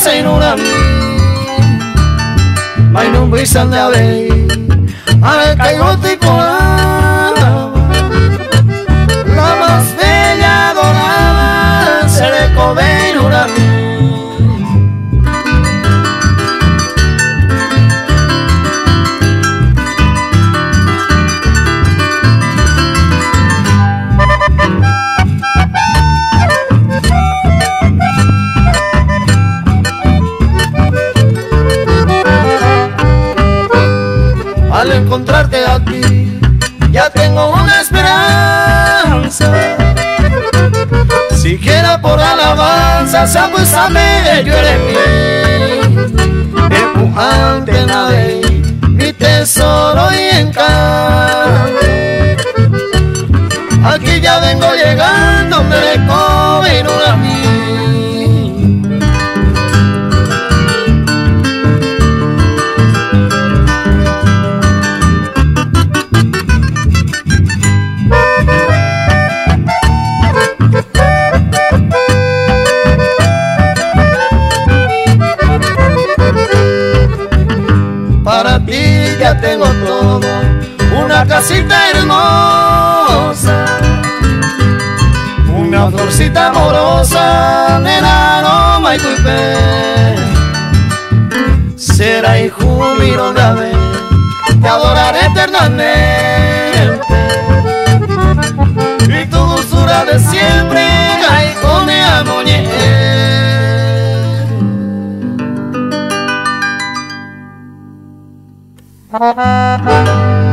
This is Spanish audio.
sem una mai non brisa na vei al caigo te colaba la más bella dorada se le come una al encontrarte a ti, ya tengo una esperanza. Siquiera por alabanza, sabúsame, yo eres mi empujante nave, mi tesoro y encanto. Aquí ya vengo llegando, me recogen una mí. Para ti ya tengo todo, una casita hermosa, una florcita amorosa, nena, no me culpes. Será y júbilo de haber, te adoraré eternamente. Y tu dulzura de siempre, ay, con mi amoñé. Thank you.